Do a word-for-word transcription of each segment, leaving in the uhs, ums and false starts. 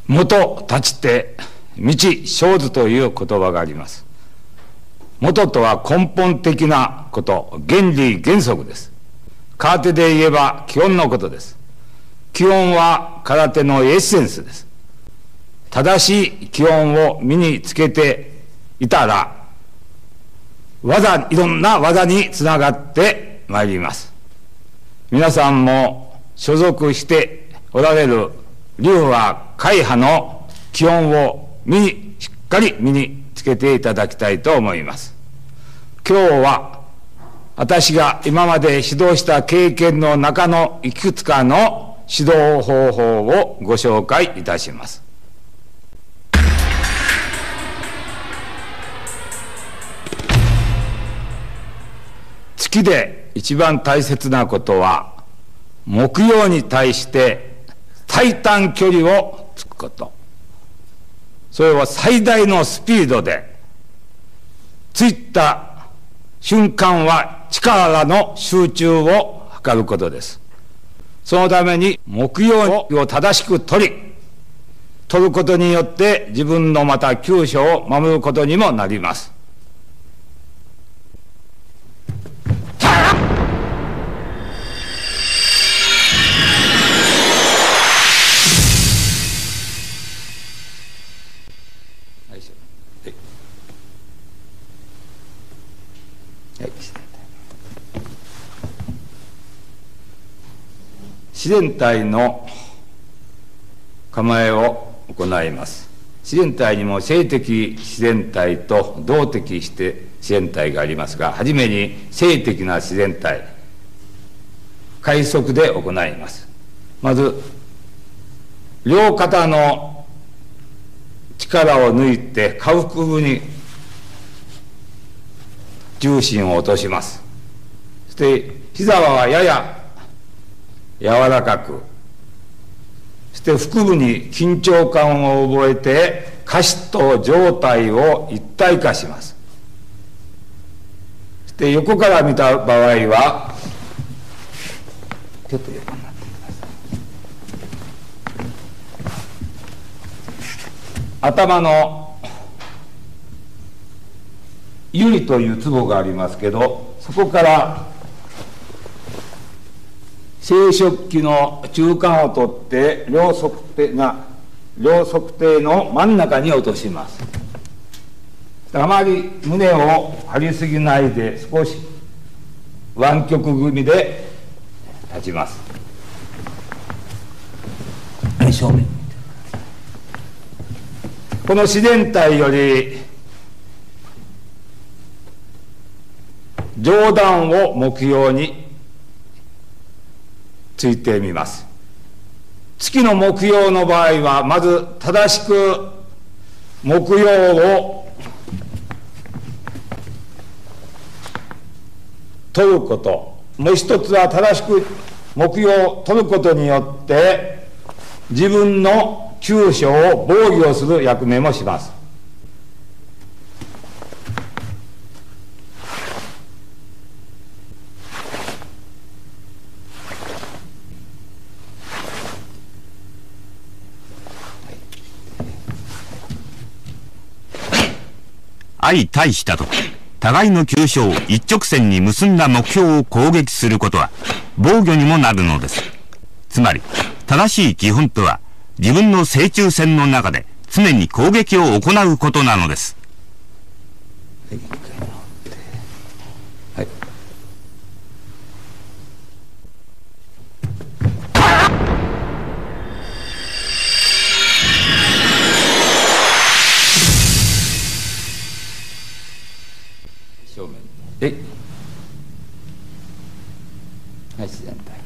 元立ちて道生ずという言葉があります。元とは根本的なこと、原理原則です。空手で言えば基本のことです。基本は空手のエッセンスです。正しい基本を身につけていたら、技、いろんな技につながってまいります。皆さんも所属しておられる流派会派の基本を身にしっかり身につけていただきたいと思います。今日は私が今まで指導した経験の中のいくつかの指導方法をご紹介いたします。月で一番大切なことは、目標に対して最短距離をつくこと。それは最大のスピードで、ついた瞬間は力の集中を図ることです。そのために目標を正しく取り、取ることによって自分のまた急所を守ることにもなります。自然体の構えを行います。自然体にも静的自然体と動的自然体がありますが、はじめに静的な自然体、快速で行います。まず両肩の力を抜いて下腹部に重心を落とします。そして膝はやや柔らかく、そして腹部に緊張感を覚えて下肢と上体を一体化します。そして横から見た場合はちょっと横になってください。頭の指というツボがありますけど、そこから生殖器の中間を取って両側手が両側手の真ん中に落とします。あまり胸を張りすぎないで、少し湾曲組で立ちます。正面、この自然体より上段を目標についてみます。月の目標の場合は、まず正しく目標を取ること、もう一つは正しく目標を取ることによって自分の急所を防御する役目もします。 相対したとき、互いの急所を一直線に結んだ目標を攻撃することは防御にもなるのです。つまり正しい基本とは、自分の正中線の中で常に攻撃を行うことなのです。 はい、正面で、はい、自然体。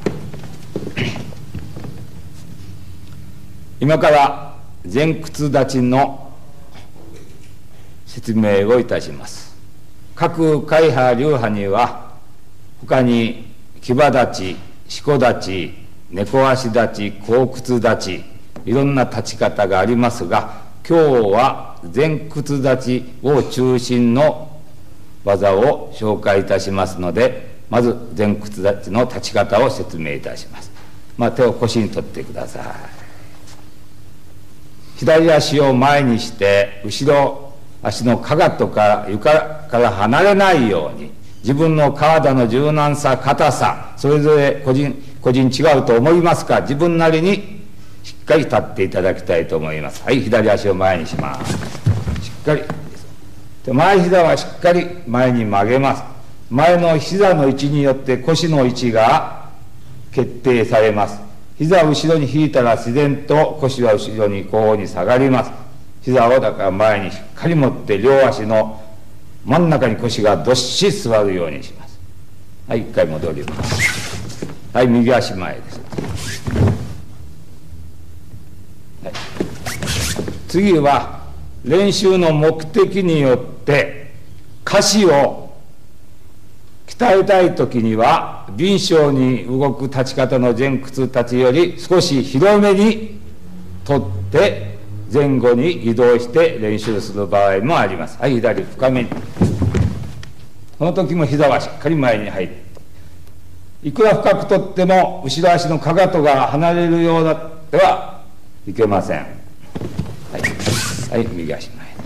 今から前屈立ちの説明をいたします。各会派流派には他に騎馬立ち、四股立ち、猫足立ち、後屈立ち、いろんな立ち方がありますが、今日は前屈立ちを中心の技を紹介いたしますので、まず前屈立ちの立ち方を説明いたします。まあ、手を腰に取ってください。 左足を前にして後ろ足のかかとから床から離れないように、自分の体の柔軟さ、硬さ、それぞれ個人個人違うと思いますが、自分なりにしっかり立っていただきたいと思います。はい、左足を前にします。しっかりで、前膝はしっかり前に曲げます。前の膝の位置によって腰の位置が決定されます。膝を後ろに引いたら自然と腰は後ろに後方に下がります。膝をだから前にしっかり持って、両足の真ん中に腰がどっしり座るようにします。はい、一回戻ります。はい、右足前です。はい、次は練習の目的によって下肢を鍛えたいときには、敏捷に動く立ち方の前屈立ちより少し広めに取って前後に移動して練習する場合もあります。はい、左深めに。この時も膝はしっかり前に入って、いくら深く取っても後ろ足のかかとが離れるようだってはいけません。はい、はい、右足前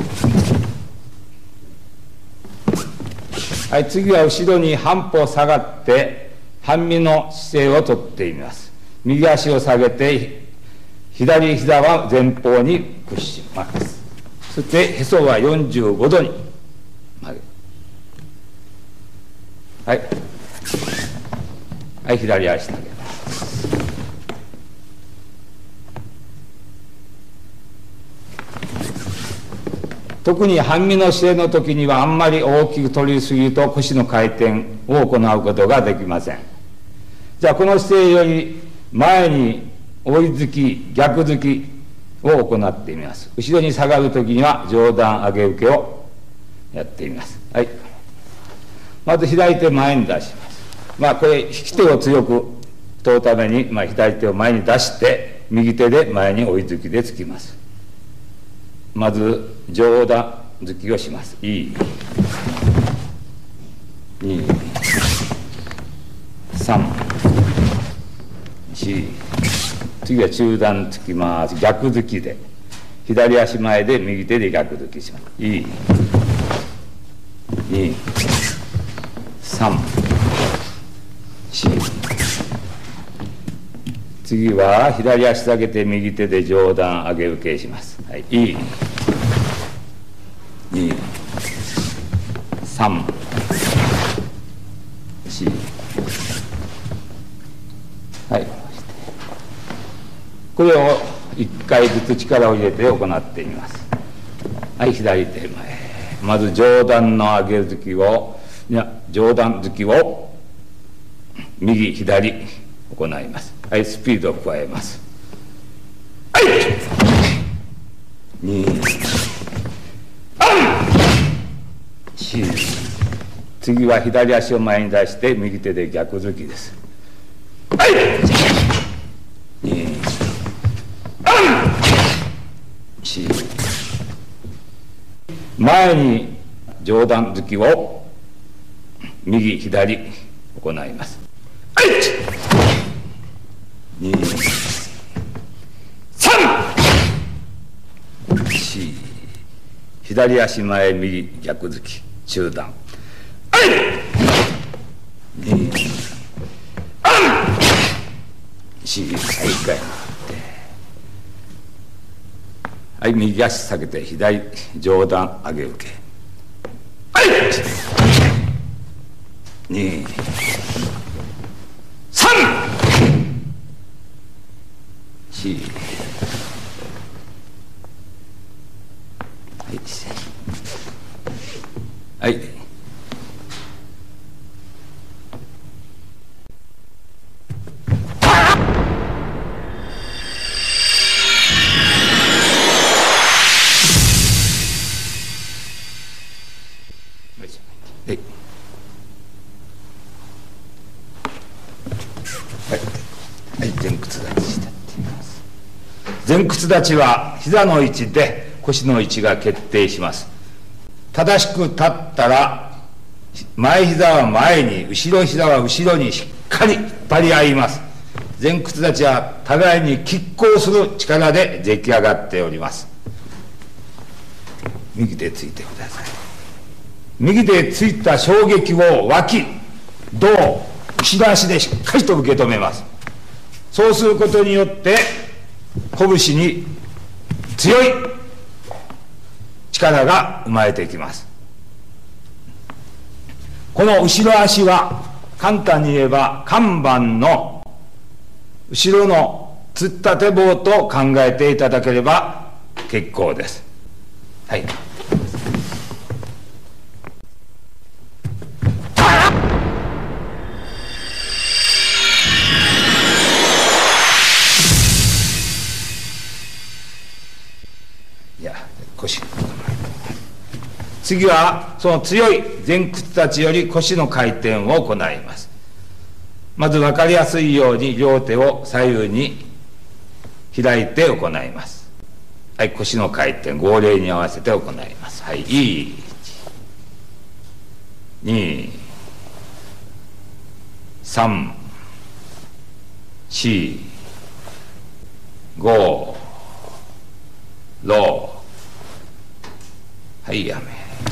です。はい、次は後ろに半歩下がって半身の姿勢をとっています。右足を下げて左膝は前方に屈します。そしてへそはよんじゅうごどに曲げる。はい、はい、左足下げます。特に半身の姿勢の時にはあんまり大きく取りすぎると腰の回転を行うことができません。じゃあこの姿勢より前に追い突き逆突きを行ってみます。後ろに下がる時には上段上げ受けをやってみます。はい、まず左手前に出します。まあこれ引き手を強く問うために、まあ、左手を前に出して右手で前に追い突きでつきます。まず上段突きをします。いち、に、さん、よん、次は中段突きます。逆突きで左足前で右手で逆突きします。いち、に、さん、よん、次は左足下げて右手で上段上げ受けします。はい、いち、に、さん、よん、はい、これをいっかいずつ力を入れて行ってみます。はい、左手前、まず上段の上げ突きをいや上段突きを右左行います。はい、スピードを加えます。はい、に、さん、よん、次は左足を前に出して右手で逆突きです。はい、に、さん、よん、前に上段突きを右左行います。はい、に、さん、よん、左足前右逆突き中段。はい、に、さん、よん、はい、一回はい、右足下げて左上段上げ受け。はい、に、さん、よん、はい、はい、前屈立ちしています。前屈立ちは膝の位置で腰の位置が決定します。正しく立ったら前膝は前に、後ろ膝は後ろにしっかり引っ張り合います。 前屈立ちは互いに拮抗する力で出来上がっております。右手ついてください。右手ついた衝撃を脇、胴、後ろ足でしっかりと受け止めます。そうすることによって拳に強い力が生まれてきます。この後ろ足は簡単に言えば看板の後ろのつったて棒と考えていただければ結構です。はい。いや、腰。次はその強い前屈立ちより腰の回転を行います。まず分かりやすいように両手を左右に開いて行います。はい、腰の回転、号令に合わせて行います。はい、いち、に、さん、よん、ご、ろく、はい、やめ。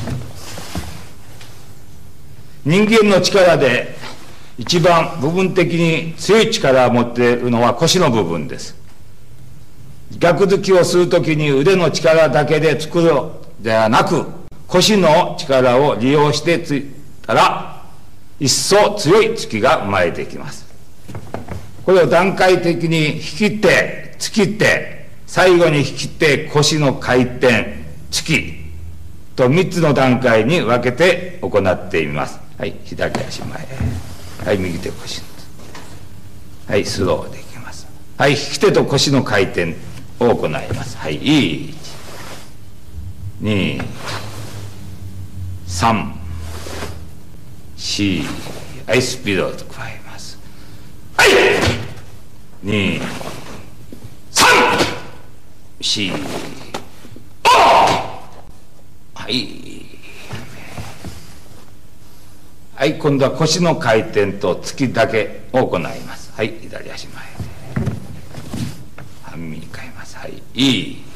人間の力で一番部分的に強い力を持っているのは腰の部分です。逆突きをするときに腕の力だけで作るではなく、腰の力を利用してついたら一層強い突きが生まれてきます。これを段階的に引き手、突き手、最後に引き手、腰の回転、突きとみっつの段階に分けて行っています。はい、左足前。はい、右手腰。はい、スローできます。はい、引き手と腰の回転を行います。はい、いち、に、さん、よん、はい、スピードを加えます。はい、に、さん、よん、ご、はい。はい、今度は腰の回転と突きだけを行います。はい、左足前で。半身に変えます。はい、いち、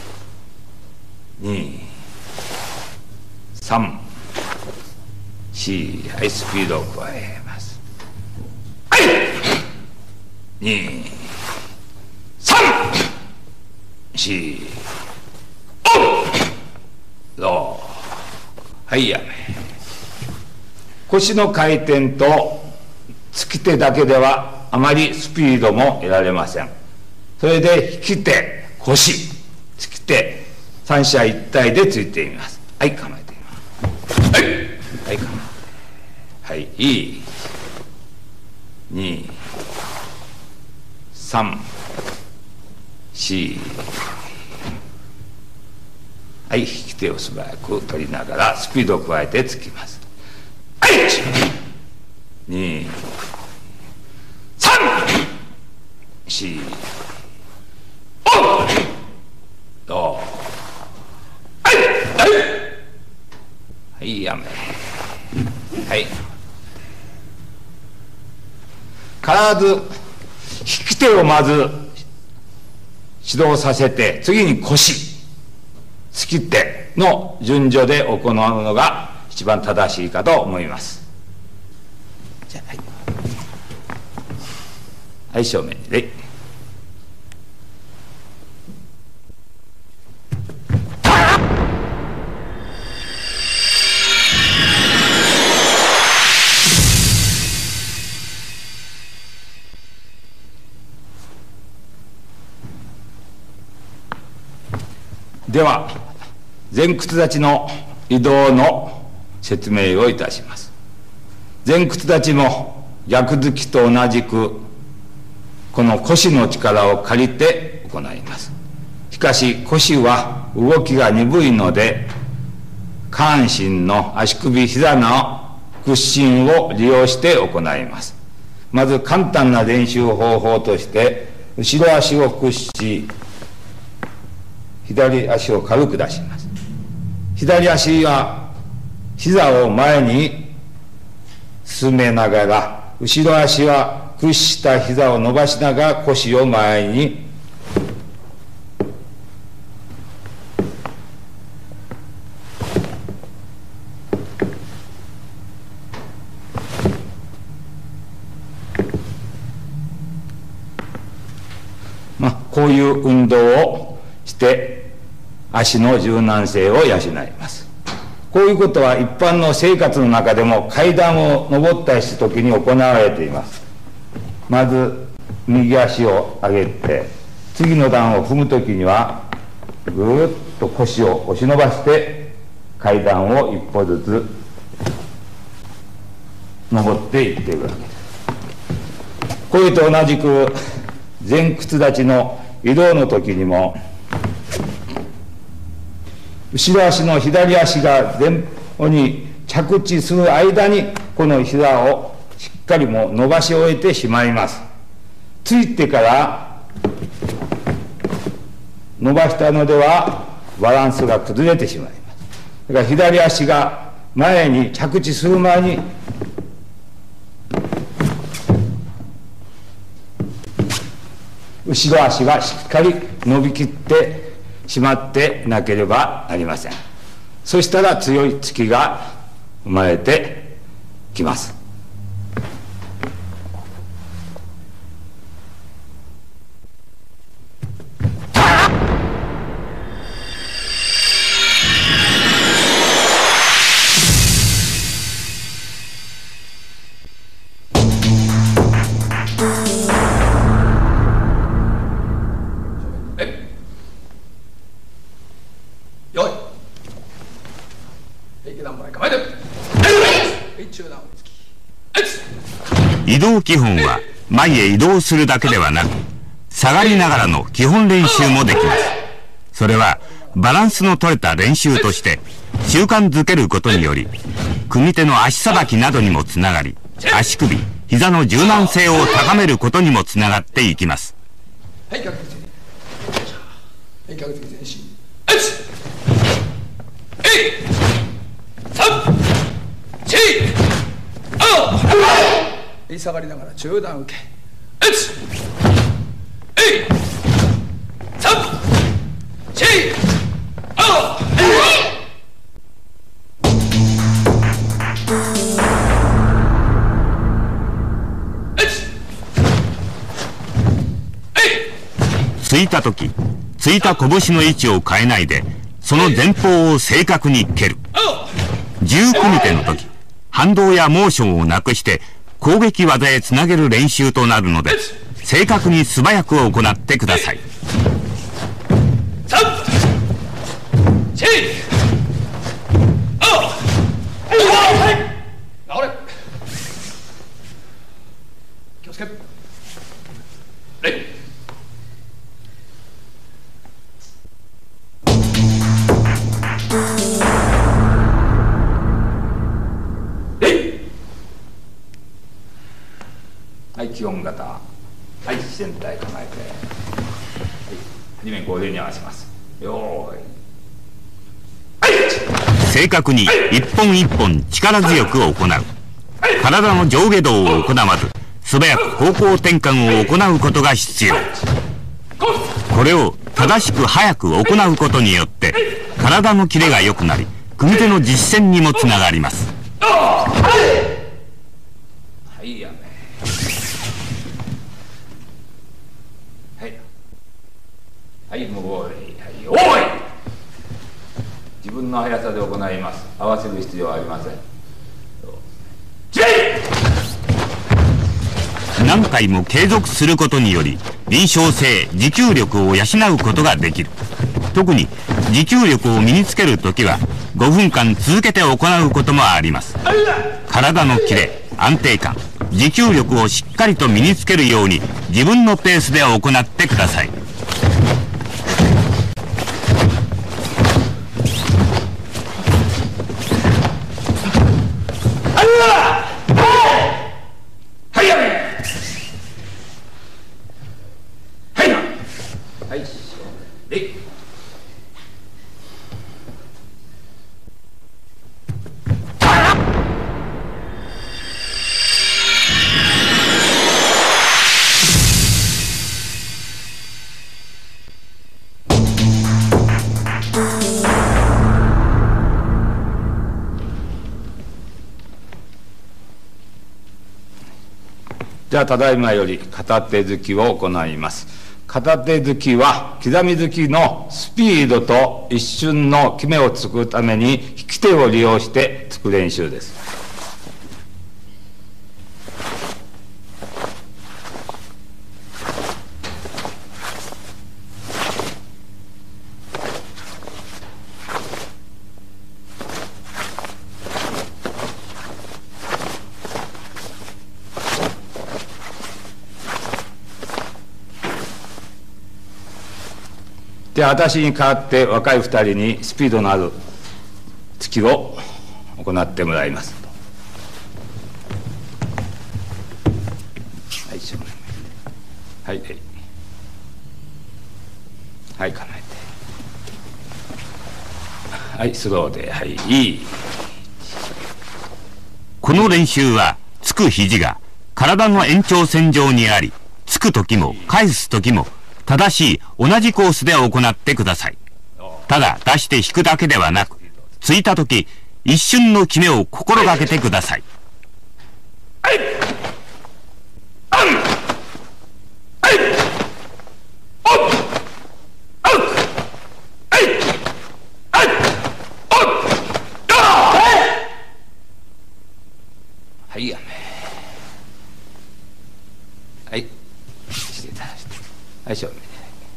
に、さん、よん、はい、スピードを加えます。はい、に、さん、よん、ご、ろく、はい、やめ。腰の回転と突き手だけではあまりスピードも得られません。それで引き手、腰、突き手、三者一体でついてみます。はい、構えてみます。はい、はい、構えて。はい、いち、に、さん、よん、はい、引き手を素早く取りながらスピードを加えてつきます。はい、いち、に、さん、よん、ご、ろく、はい、はい、はい、やめ。はい。必ず引き手をまず指導させて、次に腰、突き手の順序で行うのが一番正しいかと思います。じゃあ、はい。はい、正面に礼。では、前屈立ちの移動の説明をいたします。前屈立ちも逆突きと同じくこの腰の力を借りて行います。しかし腰は動きが鈍いので、下半身の足首膝の屈伸を利用して行います。まず簡単な練習方法として、後ろ足を屈し左足を軽く出します。左足は膝を前に進めながら、後ろ足は屈した膝を伸ばしながら腰を前にまあ、こういう運動をして足の柔軟性を養います。こういうことは一般の生活の中でも階段を上ったりした時に行われています。まず右足を上げて、次の段を踏む時にはぐーっと腰を押し伸ばして階段を一歩ずつ上っていっているわけです。これと同じく前屈立ちの移動の時にも、後ろ足の左足が前方に着地する間にこの膝をしっかりもう伸ばし終えてしまいます。ついてから伸ばしたのではバランスが崩れてしまいます。だから左足が前に着地する前に後ろ足がしっかり伸びきってしまってなければなりません。そしたら強い突きが生まれてきます。 移動基本は前へ移動するだけではなく、下がりながらの基本練習もできます。それはバランスの取れた練習として習慣づけることにより、組手の足さばきなどにもつながり、足首、膝の柔軟性を高めることにもつながっていきます。 はい、逆突き。はい、逆突き前進。下がりながら中段受け。 突いたとき、突いた拳の位置を変えないで、その前方を正確に蹴る。重組手のとき、反動やモーションをなくして攻撃技へつなげる練習となるので、正確に素早く行ってください。 気をつけ。 はい、基本型。はい、自然体構えて。はい、初め号令に合わせます。よーい。 正確に一本一本力強く行う。体の上下動を行わず、素早く方向転換を行うことが必要。これを正しく早く行うことによって、体のキレが良くなり、組手の実践にもつながります。 はい、やめ。はい、無号令。はい、おい。自分の速さで行います。合わせる必要はありません。 何回も継続することにより、臨床性、持久力を養うことができる。特に持久力を身につけるときは、ごふんかん続けて行うこともあります。体のキレ、安定感、持久力をしっかりと身につけるように、自分のペースで行ってください。 じゃあただいまより片手突きを行います。片手突きは刻み突きのスピードと一瞬の決めを作るために引き手を利用して突く練習です。で、私に代わって若いふたりにスピードのある突きを行ってもらいます。はい、正面。はい、はい、構えて。はい、スローで、はい、いい。 この練習は、つく肘が体の延長線上にあり、つく時も返す時も、正しい同じコースで行ってください。ただ出して引くだけではなく、ついたとき一瞬の決めを心がけてください。 はい、やめ。はい。していただいて。はい、正面に。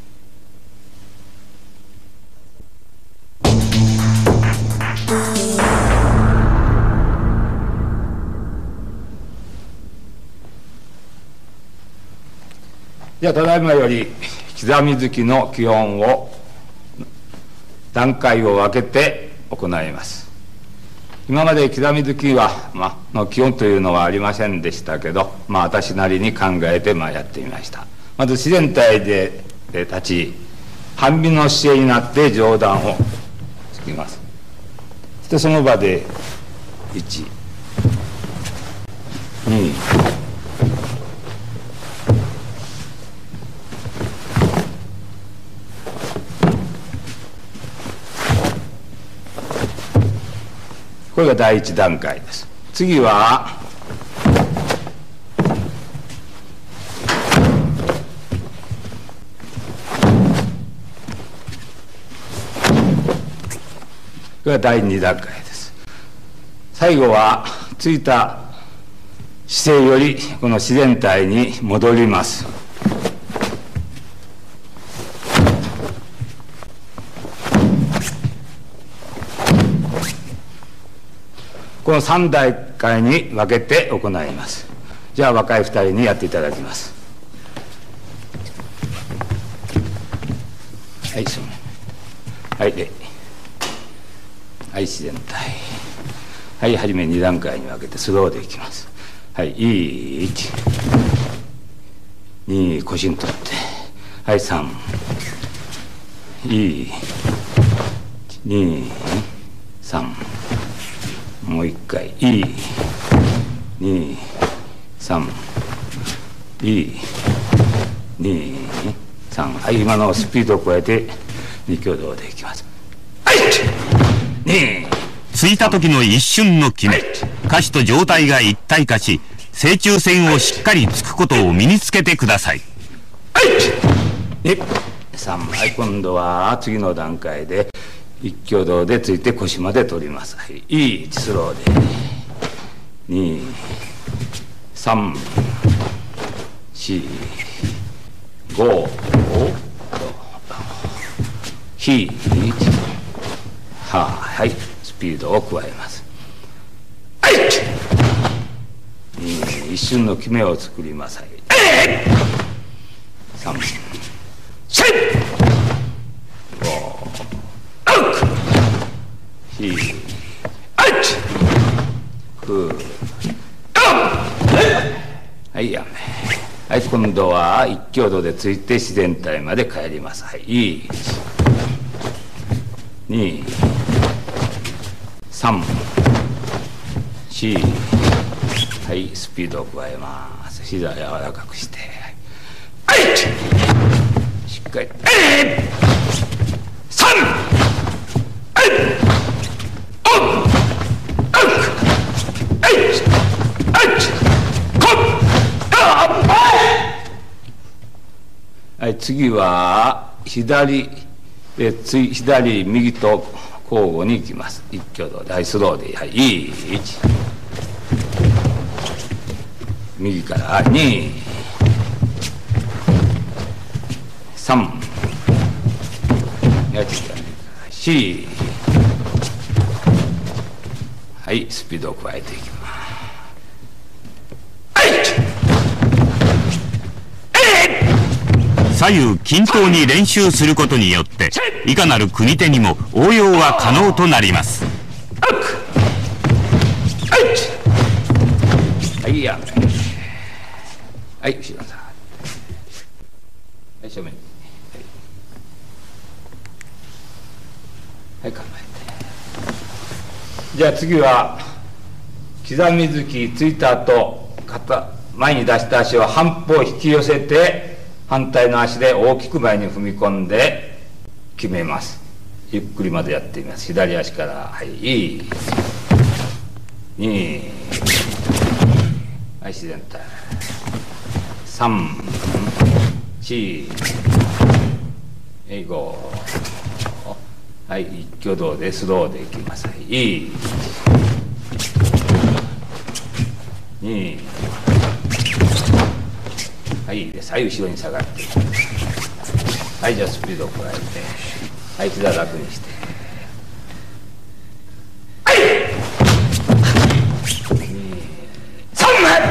じゃあただいまより刻み突きの基本を段階を分けて行います。今まで刻み突きは、まあ、の基本というのはありませんでしたけど、まあ、私なりに考えて、まあ、やってみました。まず自然体で立ち、半身の姿勢になって上段を突きます。そしてその場でいち、に、これが第一段階です。次はこれが第二段階です。最後はついた姿勢よりこの自然体に戻ります。このさん段階に分けて行います。じゃあ若いふたりにやっていただきます。はい、そう。はい、で。はい、自然体。はい、はじめに段階に分けてスローでいきます。はい、いち、に、腰に取って。はい、さん、い、に、さん。もう一回、い、に、さん、い、に、さん。はい、今のスピードを加えて二挙動でいきます。はい、に、 ついた時の一瞬の決め、下肢と上体が一体化し、正中線をしっかりつくことを身につけてください。 はい、に、さん。はい、今度は次の段階で一挙動でついて腰まで取ります。はい、いち、スローで。に、さん、し、ご、ひ、は、はい、スピードを加えます。はい、に、一瞬の決めを作ります。はい、さん、し、ご、ひ、く、はい、やめ。はい、今度は一挙動でついて自然体まで帰ります。はい、いち、に、さん、し、はい、スピードを加えます。膝柔らかくして、はい、しっかり、さん、はい、おっ、はい、はい、こっ、あっ、 次は左で次左右と交互に行きます。一挙動で、はい、スローで、はい、いち、右からに、さん、やってきたね、し、はい、スピードを加えていきます。 左右均等に練習することによっていかなる組手にも応用は可能となります。 はいやはい後ろさはい正面はい構えて、じゃあ次は刻み突きついた後肩前に出した足を半歩引き寄せて反対の足で大きく前に踏み込んで決めます。ゆっくりまでやってみます。左足からはいに、はい自然体さん、し、ご、はい一挙動でスローでいきます。はいいち、に、はい、いいです。はい、後ろに下がって。はい、じゃあスピードを加えて。はい、膝楽にして。はいに、さんま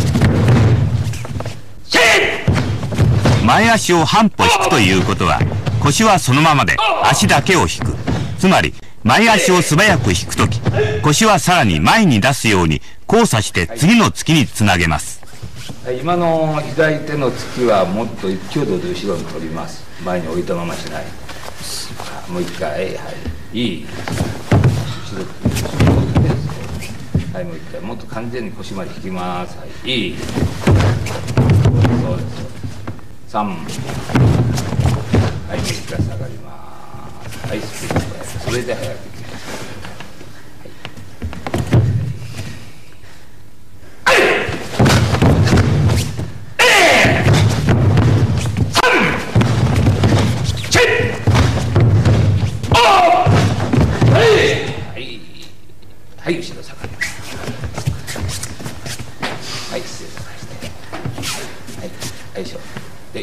い前足を半歩引くということは、腰はそのままで足だけを引く。つまり、前足を素早く引くとき、腰はさらに前に出すように交差して次の突きにつなげます。 今の左手の突きはもっと一挙動で後ろに取ります。前に置いたまましない。もう一回、はい、いい。後ろ、はい、もう一回、もっと完全に腰まで引きます。はい、いい。そうです。さん。はい、もう一回下がります。はい、スピード加えて、それで早くいきます。はい、後ろ下がります。はい、失礼させて。はい、はい、しょ。で。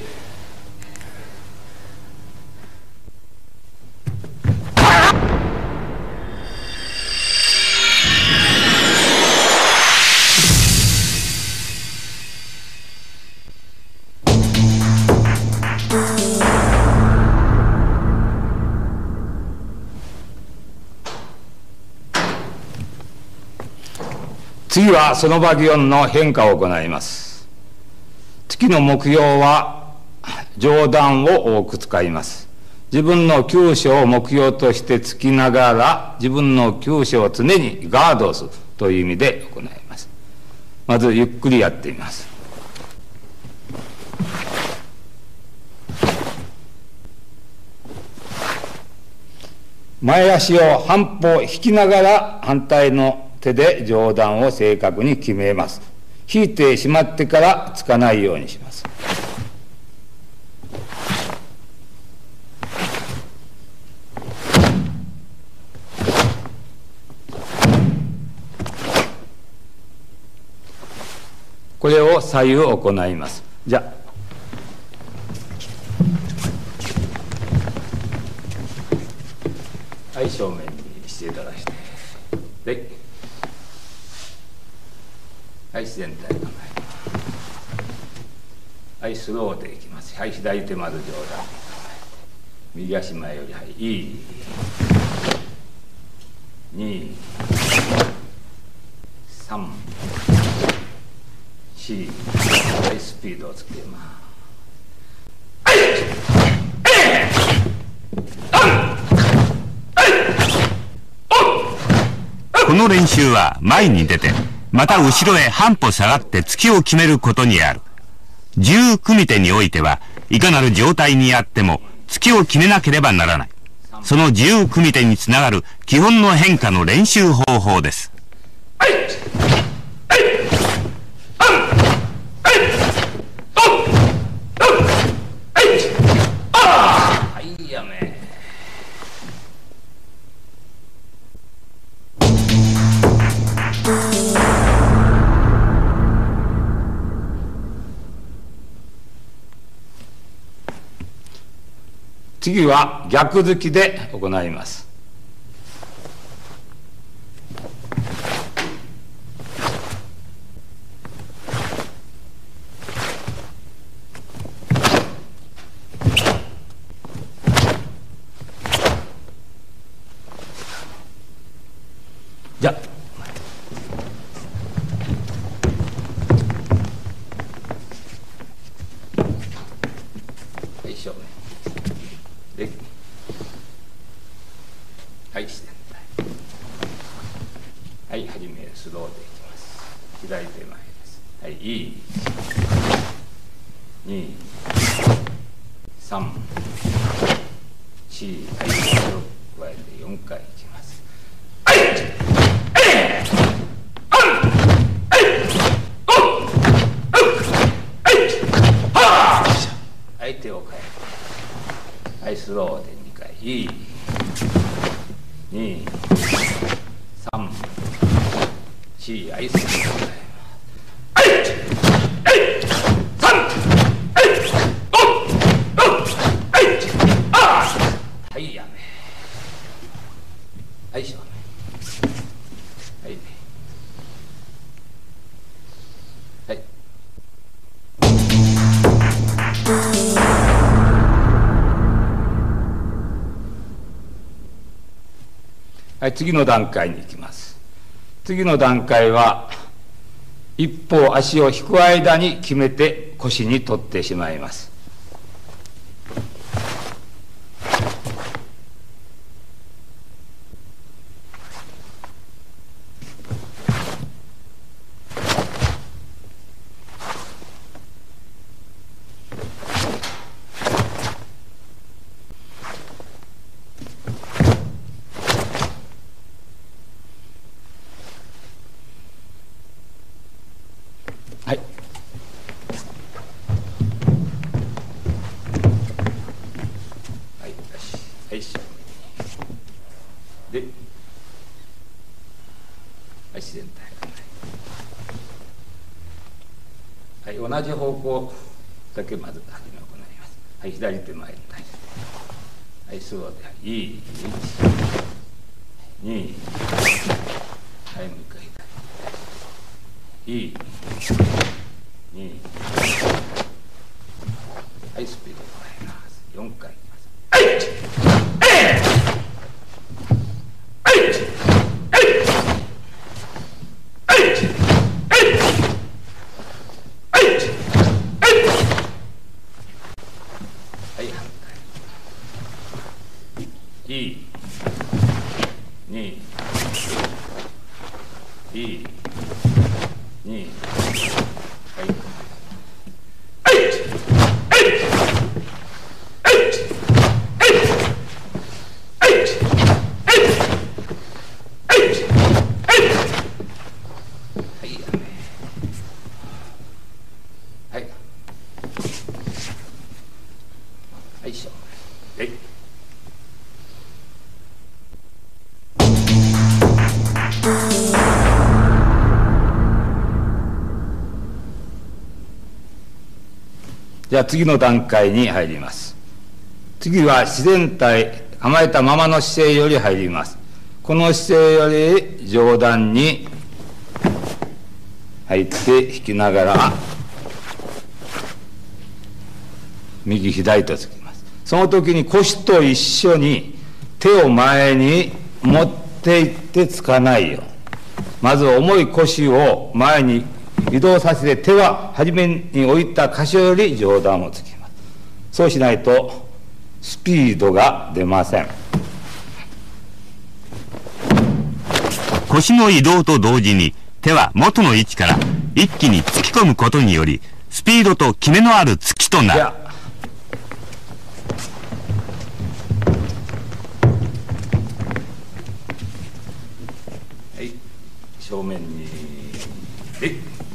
次はその場擬音の変化を行います。月の目標は上段を多く使います。自分の急所を目標としてつきながら自分の急所を常にガードするという意味で行います。まずゆっくりやってみます。前足を半歩引きながら反対の手で上段を正確に決めます。引いてしまってからつかないようにします。これを左右行います。じゃあ、はい、正面にしていただいて、で、はい、自然体構えます。はい、スローでいきます。はい、左手まず上段に構えて、右足前より、はい、い、に、さん、し、はい、スピードをつけます。 この練習は前に出て、また後ろへ半歩下がって突きを決めることにある。十組手においては、いかなる状態にあっても突きを決めなければならない。その十組手につながる基本の変化の練習方法です。はい次は逆突きで行います。じゃあ正面で、はい、自然体、はい、はじめスローでいきます。左手前です。はい、いち、に、さん、よん、はい、ろく加えてよんかいいきます。はい、はい、手を変えて、はい、スローでにかい、いち、に、さん、よん、はい、スローで変えます。はい、さん、はい、やめ。はい、正面。はい。はい。はい、次の段階に行きます。次の段階は、一歩足を引く間に決めて腰に取ってしまいます。はい。はい、よし。はい、正面に。で、はい、自然体。はい、同じ方向だけまず初め行います。はい、左手前に対して。はい、スローで、いち、に、はい、もう一回左。いち、に、はい、スピードを変えます。よんかいいきます。はい、反対。いち、に、いち、に、はい。はい、正面。はい。じゃあ次の段階に入ります。次は自然体、構えたままの姿勢より入ります。この姿勢より上段に入って引きながら右左とつきます。その時に腰と一緒に手を前に持っていってつかないよう、まず重い腰を前に移動させて、手は初めに置いた箇所より上段をつきます。そうしないとスピードが出ません。 腰の移動と同時に手は元の位置から一気に突き込むことによりスピードとキメのある突きとなる。 はい、正面にで、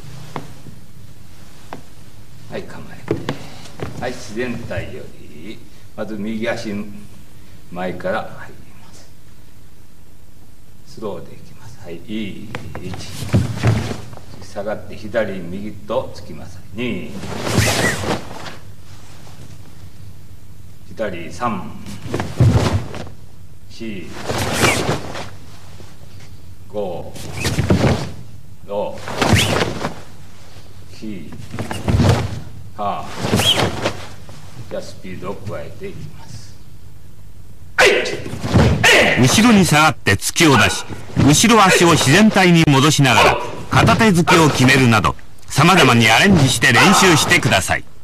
はい、構えて、はい、自然体よりまず右足前から入ります。スローでいきます。はい、いち、下がって左右とつきます。に、左たりさん、し、ご、ろ、し、は、じゃあスピードを加えていきます。 後ろに下がって突きを出し、後ろ足を自然体に戻しながら片手突きを決めるなど、様々にアレンジして練習してください。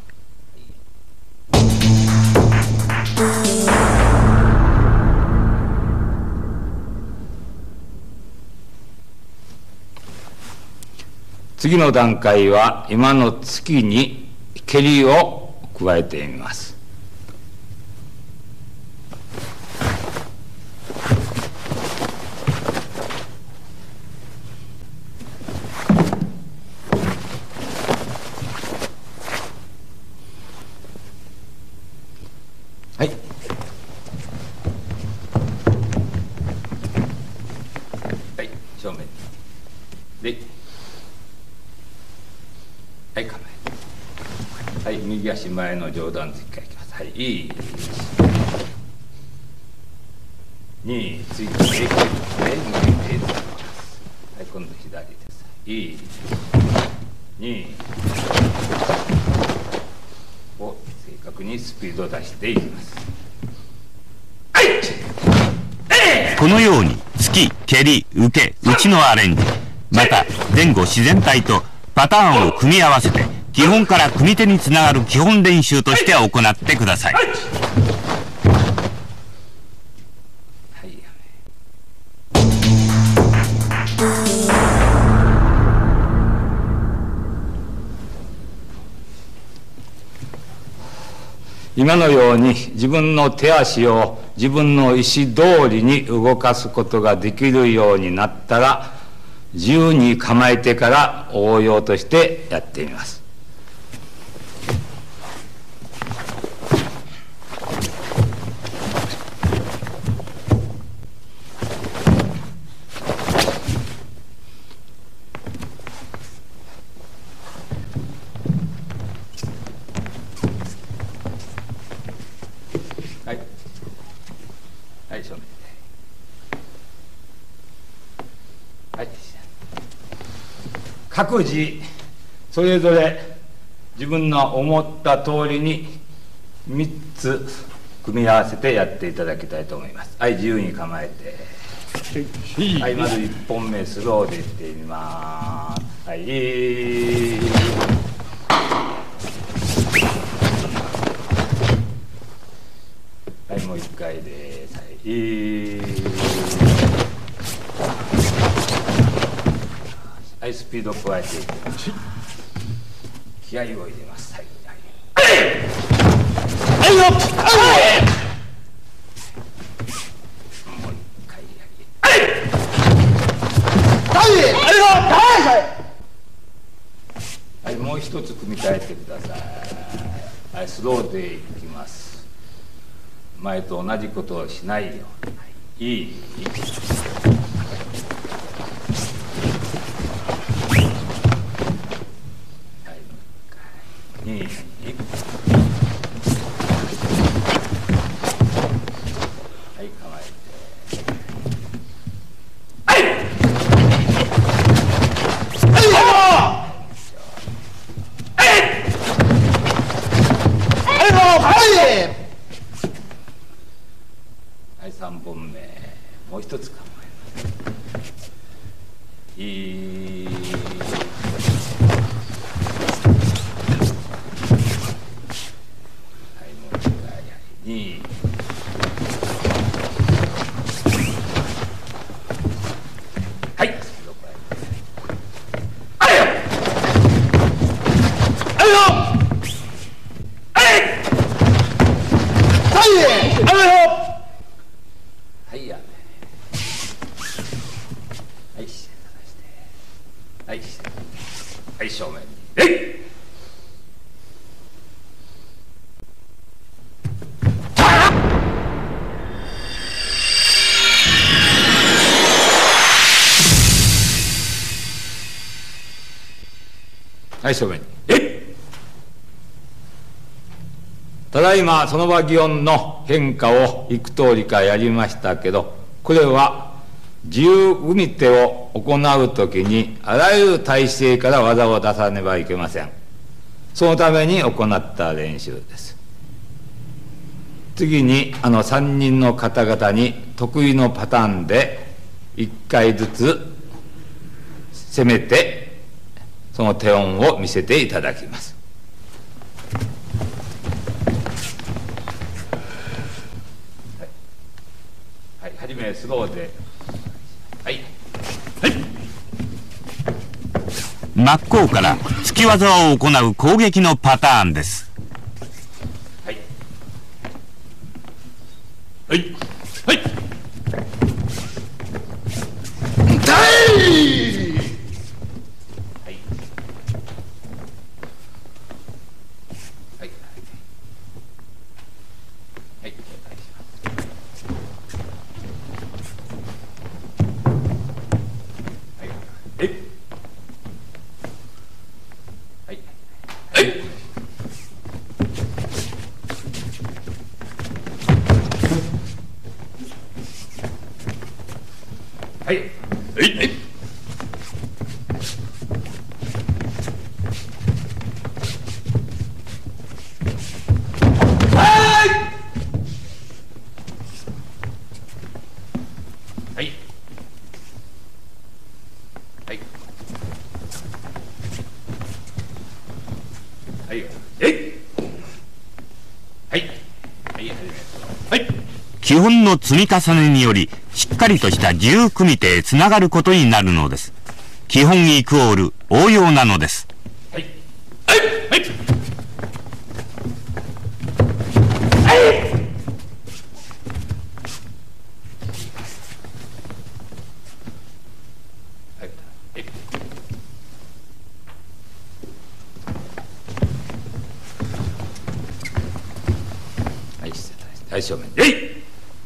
次の段階は今の突きに蹴りを加えてみます。はい。はい、正面で、はい、構え。はい、右足前の上段突きからいきます。はい、いい。に、ついて、で、抜いて、つきます。はい、今度左です。いい。に。を正確にスピードを出していきます。 このように突き、蹴り、受け、打ちのアレンジ、また前後自然体とパターンを組み合わせて基本から組み手につながる基本練習として行ってください。 今のように自分の手足を自分の意思通りに動かすことができるようになったら、自由に構えてから応用としてやってみます。はい、はい、正面で、はい、各自それぞれ自分の思った通りにみっつ組み合わせてやっていただきたいと思います。はい、自由に構えて、はい、まずいっぽんめスローでいってみます。はい、はい、もう一回です。はい、はい、スピードを加えていきます。気合を入れます。はい、はい、はいよ、はい、もう一回やり、はい、もう一つ組み替えてください。はい、スローでいきます。前と同じことをしないように。はい、いい。はい、に、はい、構えて。はい。はい、さんぼんめ、もう一つ構えます。いい。はい、もう一回、に。はい、スピードを加えて。あれよ。あれよ。あれ。はい、あれよ。はい、やめ。はい、姿勢正して。はい、姿勢。はい、正面に。えい。はい、正面に。えい。立ただいまその場擬音の変化を幾通りかやりましたけど、これは自由組手を行うときにあらゆる体勢から技を出さねばいけません。そのために行った練習です。次にあのさんにんの方々に得意のパターンでいっかいずつ攻めてその手音を見せていただきます。はい、はじめスローで、はい、はい。 真っ向から突き技を行う攻撃のパターンです。 はい、はい、はい。痛い。はい、はい、はい。 基本の積み重ねによりしっかりとした自由組手へつながることになるのです。基本イクオール応用なのです。 はい、はい、はい、はい、はい。大正面でいい。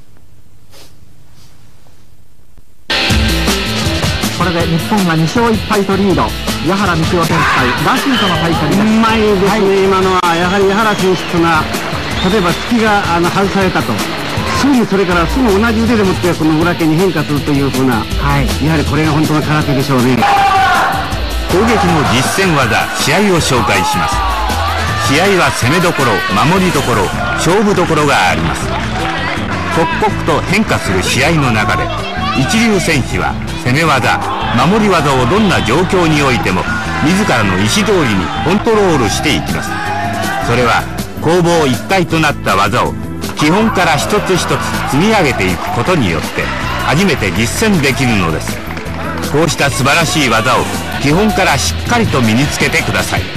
これで日本がに勝いっ敗とリード。矢原幹夫選手対ラシーとの対戦です。 うまいですね、はい、今のはやはり矢原選手が例えば突きがあの外されたとすぐにそれからすぐ同じ腕でもってこの裏手に変化するというふうな、はい、やはりこれが本当の空手でしょうね。 攻撃の実践技試合を紹介します。試合は攻めどころ守りどころ勝負どころがあります。刻々と変化する試合の中で一流選手は攻め技守り技をどんな状況においても自らの意思通りにコントロールしていきます。それは攻防一体となった技を基本から一つ一つ積み上げていくことによって初めて実践できるのです。こうした素晴らしい技を基本からしっかりと身につけてください。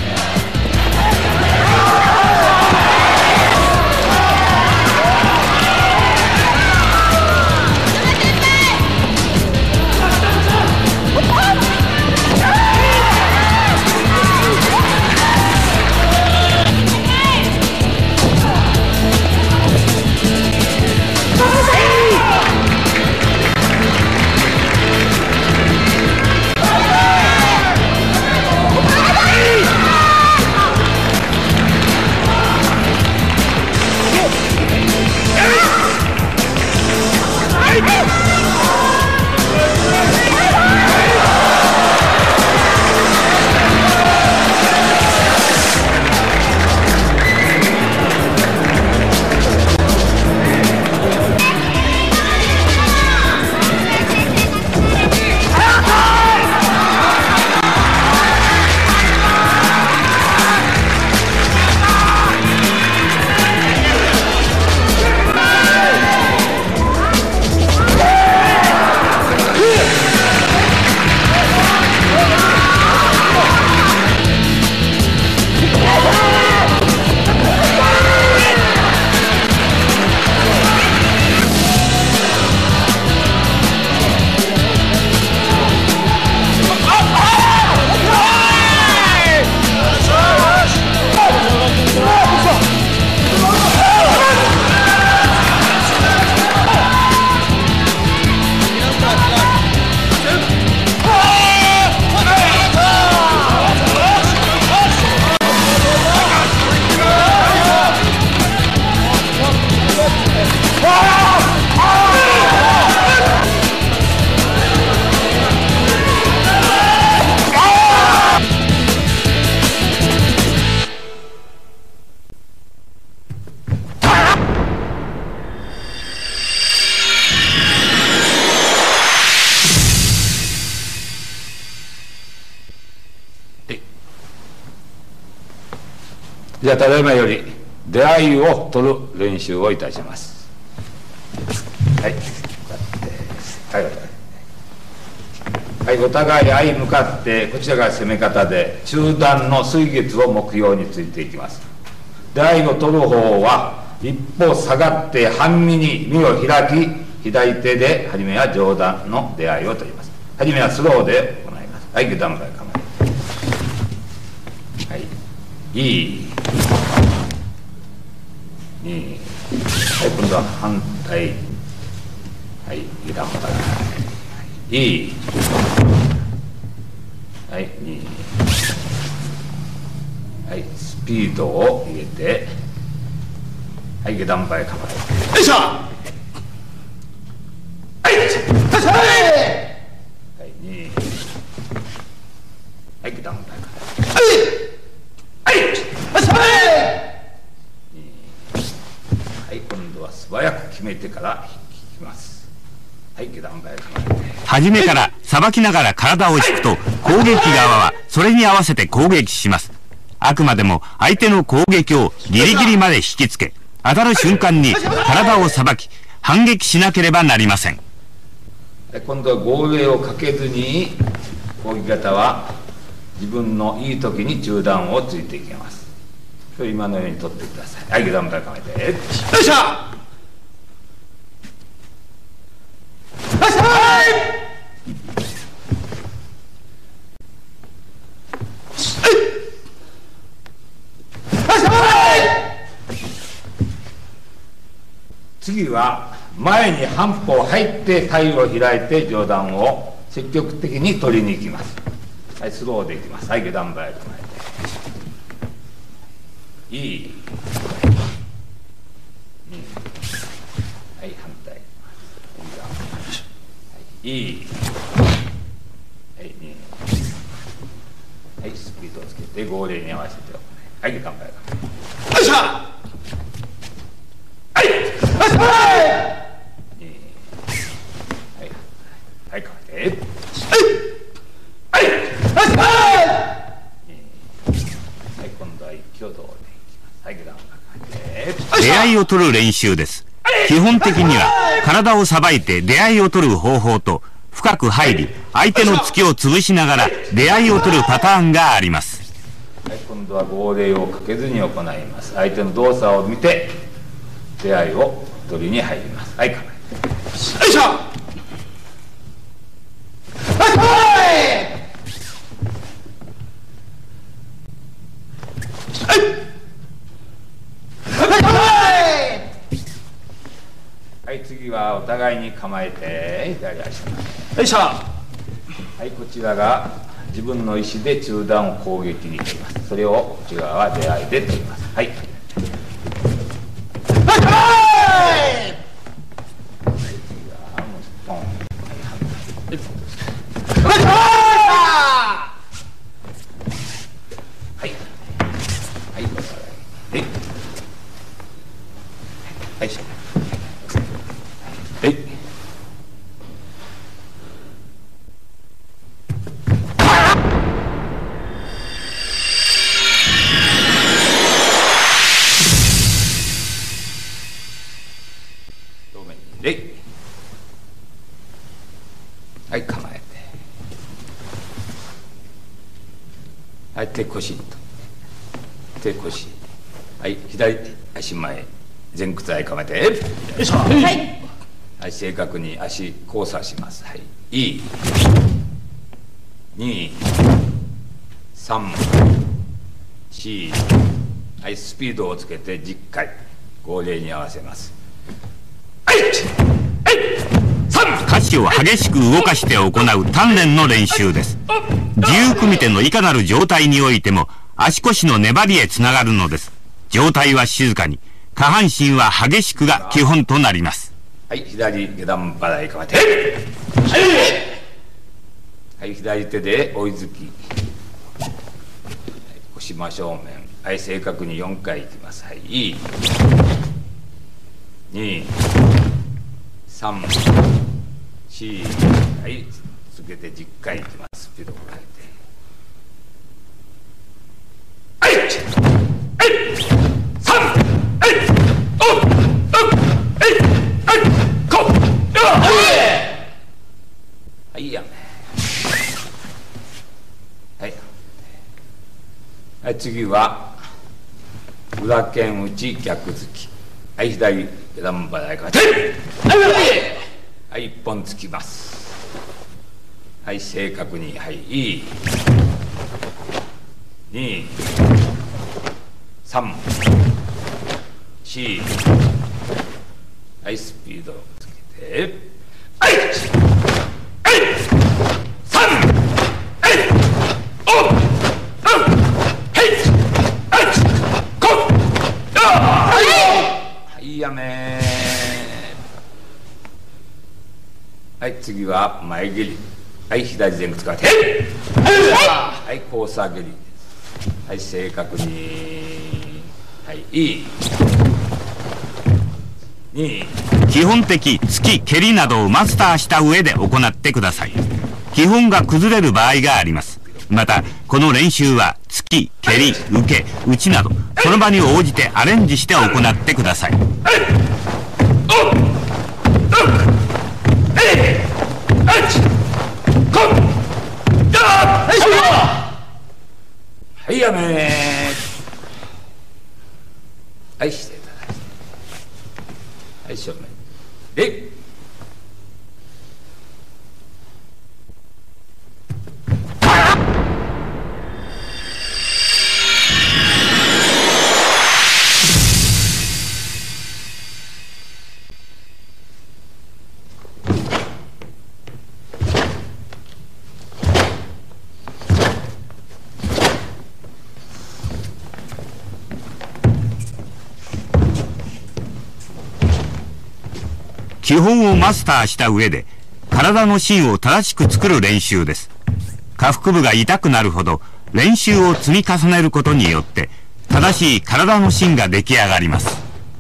はい。 じゃあただいまより出会いを取る練習をいたします。はい、はい、はい、お互い相向かってこちらが攻め方で中段の水月を目標についていきます。出会いを取る方は一歩下がって半身に身を開き、左手で初めは上段の出会いを取ります。初めはスローで行います。はい、下段前構え。はい、いいに、はい、今度は反対。はい、下段前。いい。はい、に。はい、スピードを入れて。はい、下段前構え。よいしょ。はい、よいしょ。はい、に。はい、下段前構え。はい、はい、よいしょ。はい、今度は素早く決めてから引きます。はい、下段前構えて。 初めからさばきながら体を引くと、攻撃側はそれに合わせて攻撃します。あくまでも相手の攻撃をギリギリまで引きつけ、当たる瞬間に体をさばき、反撃しなければなりません。 今度は号令をかけずに、攻撃方は自分のいい時に中段をついていきます。それを今のように取ってください。はい、下段前構えて。よいしょ。よいしょ。次は前に半歩入って体を開いて上段を積極的に取りに行きます。はい、スローでいきます。はい、下段前構えて。いい。はい、反対。いい。はい、に。はい、スピードをつけて号令に合わせておく。はい、下段前構え。よいしょ。はい、はい、かけて、はい、はい、はい、今度は一挙動でいきます。はい、下段前。 出会いを取る練習です。基本的には体をさばいて出会いを取る方法と、深く入り相手の突きを潰しながら出会いを取るパターンがあります。 はい、今度は号令をかけずに行います。相手の動作を見て出会いを取りに入ります。はい、構え。よいしょ。はい、次はお互いに構えて左足前。よいしょ。はい、こちらが自分の意思で中段を攻撃に取ります。それをこちらは出会いで取ります。はい。はい、構えて。はい、手腰と。手腰。はい、左足前。前屈相構えて。よいしょ。はい。はい、正確に足交差します。はい。い、に、さん、し。はい、スピードをつけてじゅっかい。号令に合わせます。はい。はい。 下肢を激しく動かして行う鍛錬の練習です。自由組手のいかなる状態においても足腰の粘りへつながるのです。上体は静かに、下半身は激しくが基本となります。 はい、左下段払い構えて。はい、はい、左手で追い突き。はい、腰真正面。はい、正確によんかいいきます。はい、に、さん、よん、はい、続けてじゅっかいいきます。スピードを変えて。はい、はい、 はい、次は裏剣打ち逆突き。はい、左枝んばらいからてはい、一本つきます。はい、正確に、はい、いいにさんしはい、スピードをつけてはいはいさんはいおはいはいこはいはいやめはい、次は前蹴り。はい、左前屈から手はい、交差蹴り。はい、正確にはいいに基本的突き蹴りなどをマスターした上で行ってください。基本が崩れる場合があります。またこの練習は突き蹴り受け打ちなどその場に応じてアレンジして行ってください。 はいやめはいしていただいてはい正面で基本をマスターした上で体の芯を正しく作る練習です。下腹部が痛くなるほど練習を積み重ねることによって正しい体の芯が出来上がります。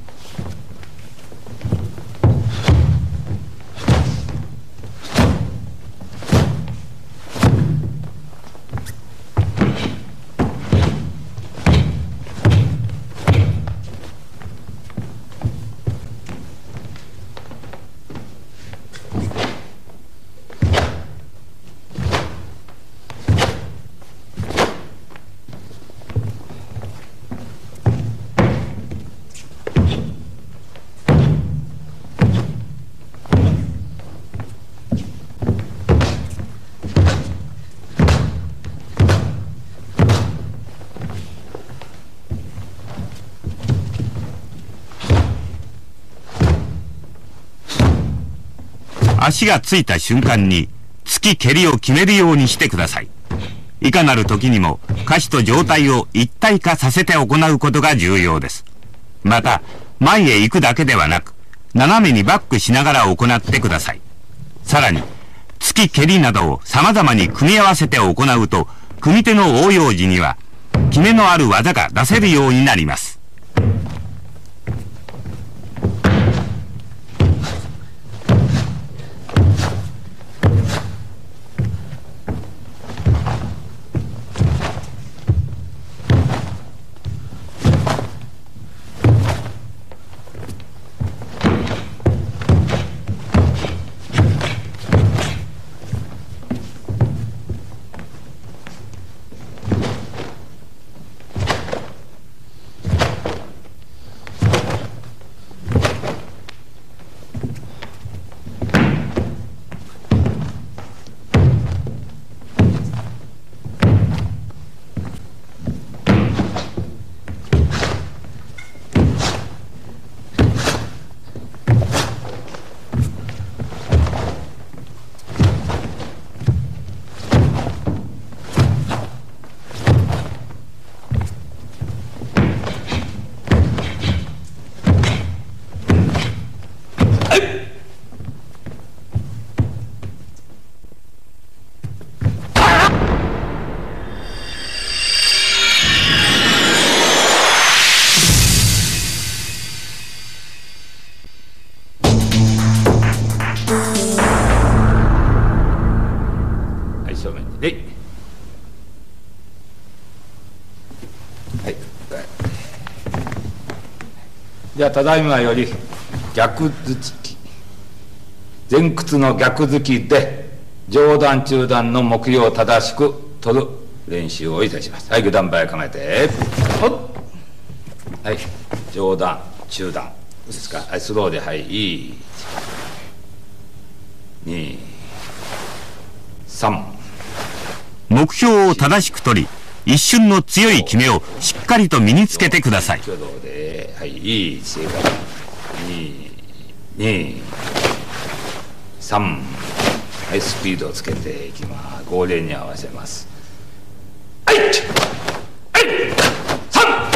足がついた瞬間に突き蹴りを決めるようにしてください。いかなる時にも下肢と上体を一体化させて行うことが重要です。また前へ行くだけではなく斜めにバックしながら行ってください。さらに突き蹴りなどを様々に組み合わせて行うと組手の応用時には決めのある技が出せるようになります。 じゃあただいまより逆突き前屈の逆突きで上段中段の目標を正しく取る練習をいたします。はい、下段前構えて、ほっ、はい、上段、中段ですか。はい、スローで、はい、いち、に、さん。 目標を正しく取り、一瞬の強い決めをしっかりと身につけてください。 挙動で、はい、いち、正確に、に、さん。はい、スピードをつけていきます。号令に合わせます。はい、はい、さん、はい、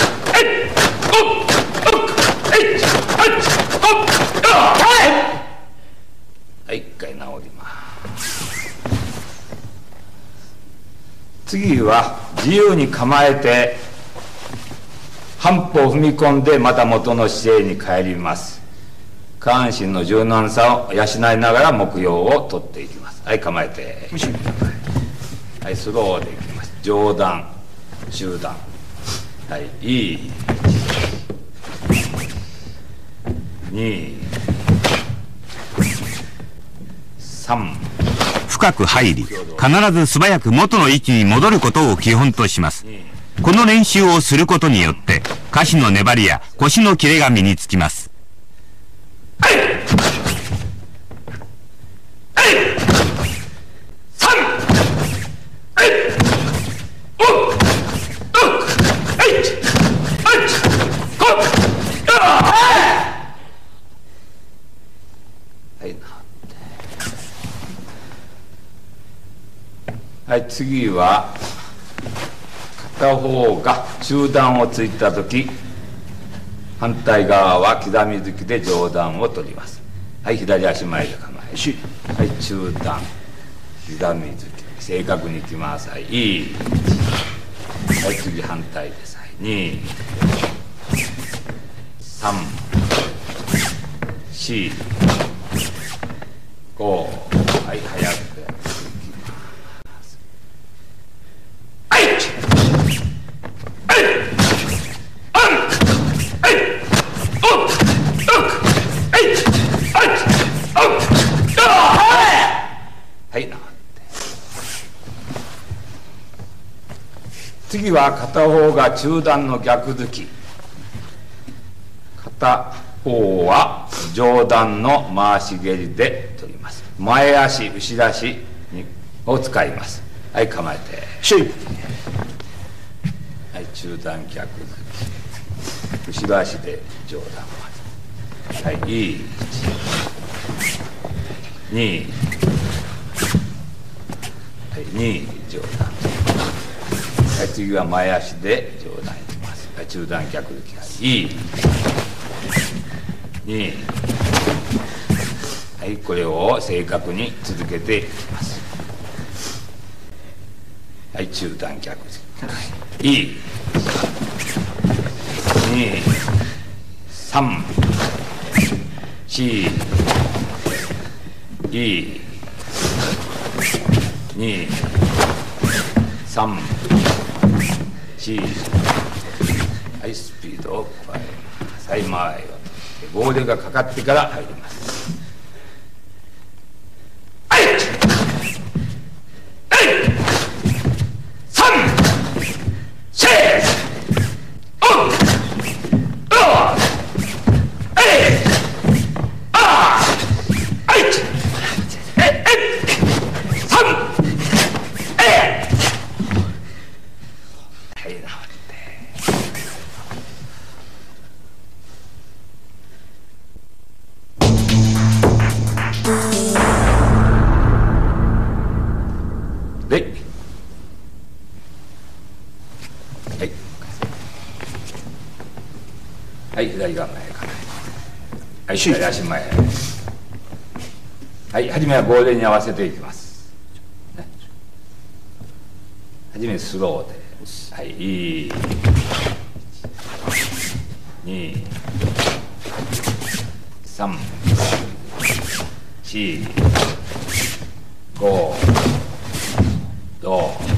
ご、ろく、はい、はい、ご、はい、一回直ります。次は自由に構えて半歩踏み込んでまた元の姿勢に帰ります。下半身の柔軟さを養いながら目標を取っていきます。はい、構えて、はい、スローでいきます。上段、中段、はい、いち、に、さん。 深く入り、必ず素早く元の位置に戻ることを基本とします。この練習をすることによって下肢の粘りや腰のキレが身につきます。 はい、はい、さん、はい、ご、ろく、はい、はい、ご、はい、はい、次は片方が中段をついたとき、反対側は刻み突きで上段を取ります。はい、左足前で構えて、はい、中段、刻み突き、正確にいきます。はい、いち、はい、次反対です。はい、に、さん、よん、ご、はい、早く。次は片方が中段の逆突き、片方は上段の回し蹴りで取ります。前足後ろ足を使います。はい、構えて、はい、中段逆突き、後ろ足で上段回し、はい、いち、に、はい、に、上段、はい、次は前足で上段いきます。はい、中段逆突き、はい、いち、に、はい、これを正確に続けていきます。はい、中段逆突き、いち、に、さん、よん、いち、に、さん、よん、はい、スピードを加えます。はい、前を取って、号令がかかってから入ります。はい、はい、さん、よん、ご、はい、あー、はい、え、え、さん、え、はい、なってで、はい、はい、左側前から、はい、左足前、はい、初めは号令に合わせていきます、ね、初めスローで、はい、いち、に、さん、よん、ご、ろく、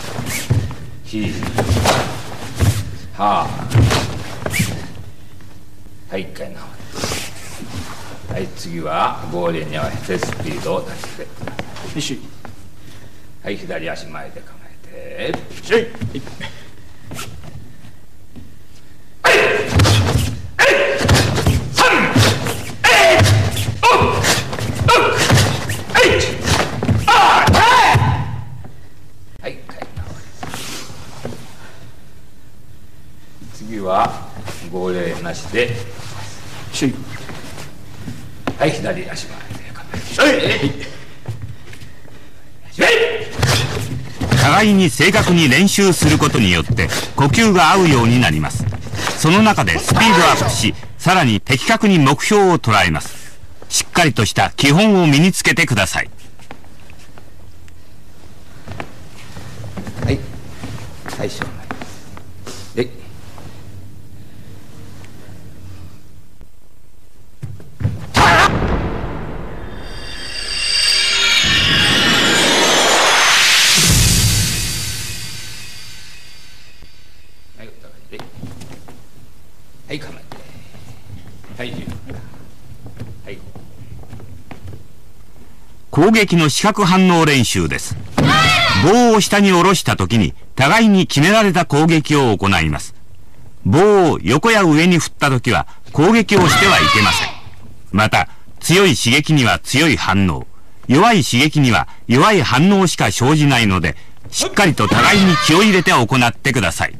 ははい、一回直り、はい、次は号令に合わせてスピードを出してください。はい、左足前で構えて、 えしょい。 次は号令なしで、 しょい。 はい、左足前しょい。 互いに正確に練習することによって呼吸が合うようになります。その中でスピードアップし、さらに的確に目標を捉えます。しっかりとした基本を身につけてください。 はい、最初前で、はい、構えて、はい、はい、 攻撃の視覚反応練習です。棒を下に下ろした時に互いに決められた攻撃を行います。棒を横や上に振った時は攻撃をしてはいけません。また、強い刺激には強い反応、弱い刺激には弱い反応しか生じないので、しっかりと互いに気を入れて行ってください。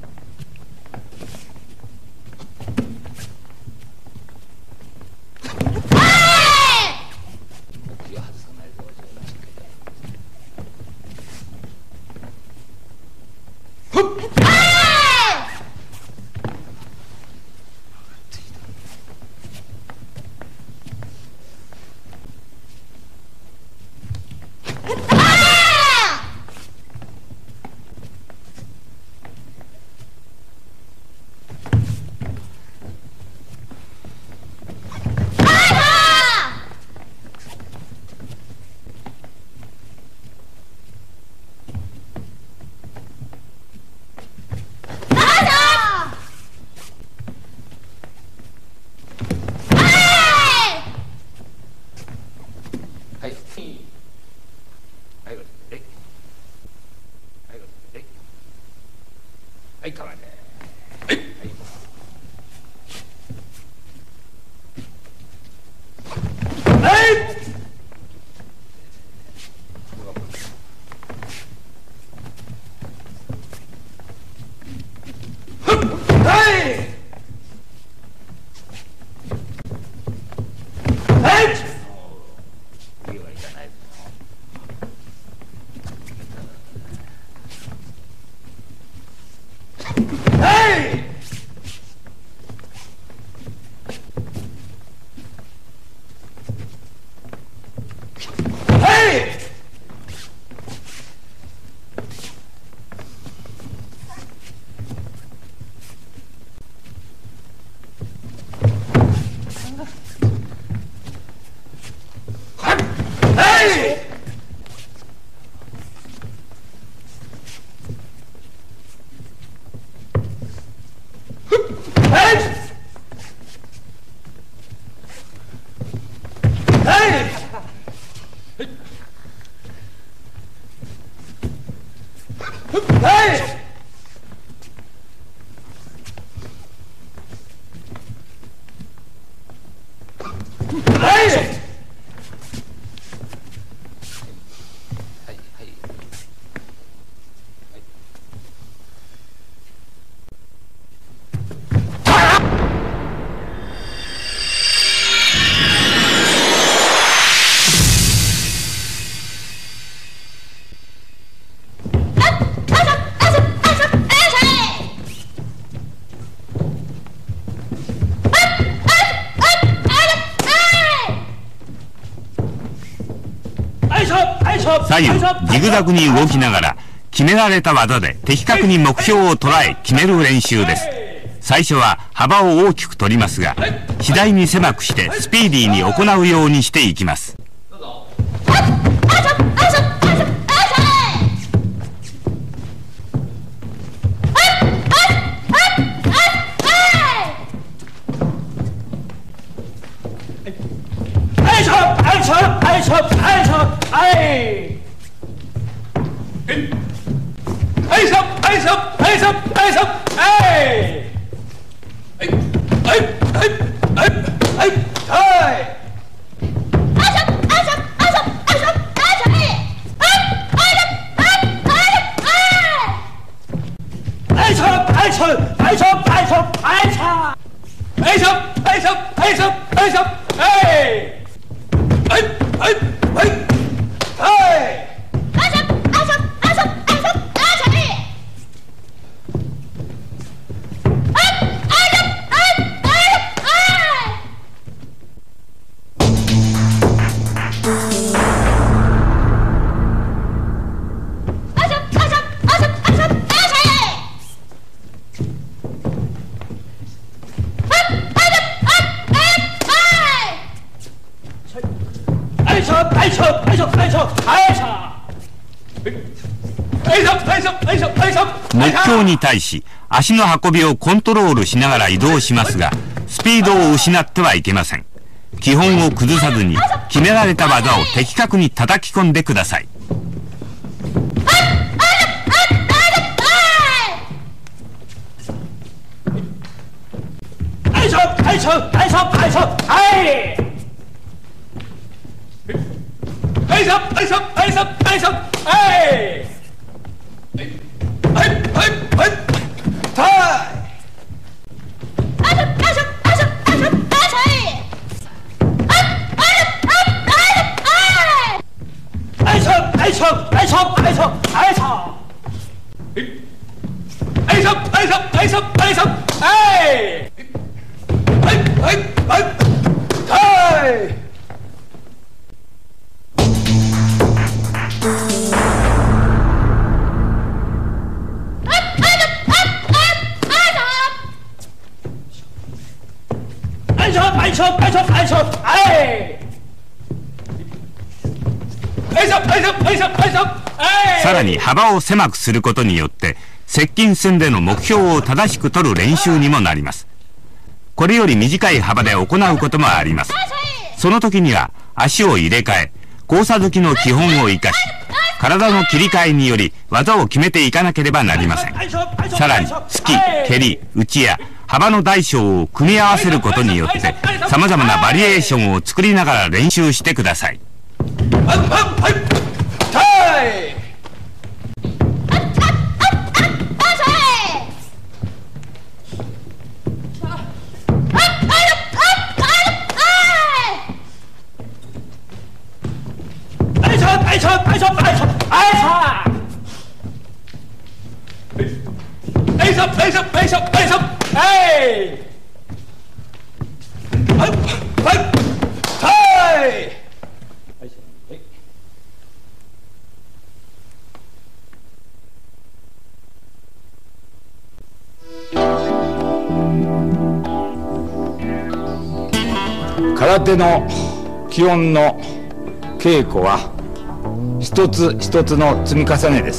はい、構えて。はい。はい。左右ジグザグに動きながら決められた技で的確に目標を捉え決める練習です。最初は幅を大きく取りますが、次第に狭くしてスピーディーに行うようにしていきます。 はいさはいしょはいしょはいはいはいはいはい目標に対し足の運びをコントロールしながら移動しますが、スピードを失ってはいけません。基本を崩さずに決められた技を的確に叩き込んでください。 はいしょはいしょはいしょはいしょはいはいしょはいしょはいしょはいしょはいはいはいはいさらに幅を狭くすることによって接近戦での目標を正しく取る練習にもなります。これより短い幅で行うこともあります。その時には足を入れ替え、交差突きの基本を生かし、体の切り替えにより技を決めていかなければなりません。さらに突き、蹴り、打ちや幅の大小を組み合わせることによって様々なバリエーションを作りながら練習してください。 空手の基本の稽古は一つ一つの積み重ねです。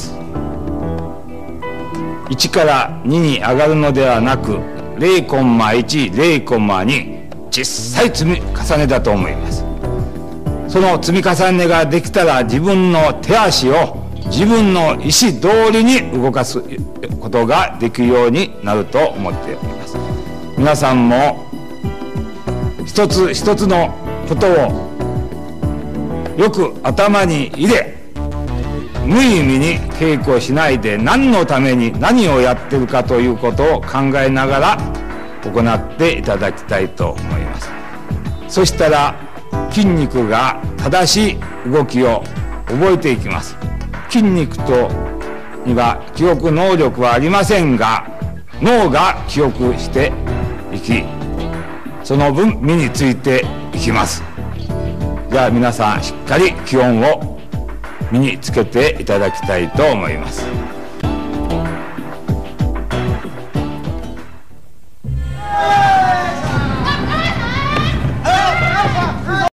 いちからにに上がるのではなく ゼロコンマいち、ゼロコンマに 小さい積み重ねだと思います。その積み重ねができたら自分の手足を自分の意思通りに動かすことができるようになると思っております。皆さんも一つ一つのことをよく頭に入れ、無意味に稽古しないで何のために何をやってるかということを考えながら行っていただきたいと思います。そしたら筋肉が正しい動きを覚えていきます。筋肉とには記憶能力はありませんが、脳が記憶していき、その分身についていきます。じゃあ皆さんしっかり基本を身につけていただきたいと思います。